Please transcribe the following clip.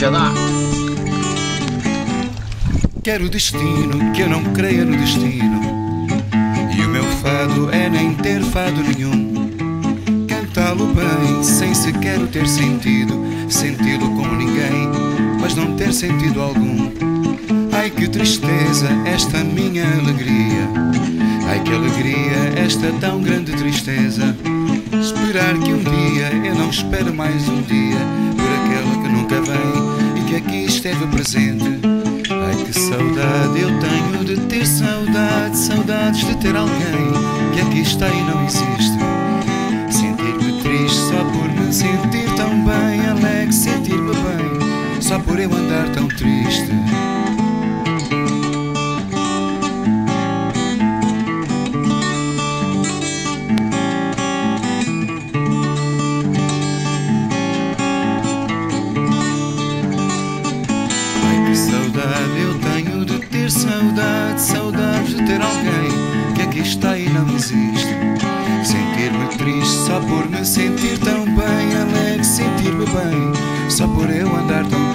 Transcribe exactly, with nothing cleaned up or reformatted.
Xadá. Quero destino, que eu não creia no destino. E o meu fado é nem ter fado nenhum. Cantá-lo bem, sem sequer o ter sentido. Senti-lo como ninguém, mas não ter sentido algum. Ai que tristeza, esta minha alegria. Ai que alegria, esta tão grande tristeza. Esperar que um dia, eu não espero mais um dia, por aquela que nunca vem e que aqui esteve presente. Ai que saudade eu tenho de ter saudade, saudades de ter alguém que aqui está e não existe. Sentir-me triste só por me sentir tão bem, alegre sentir-me bem, só por eu andar tão triste. Saudade eu tenho de ter saudade, saudade de ter alguém que aqui está e não existe. Sentir-me triste só por me sentir tão bem, alegre sentir-me bem, só por eu andar tão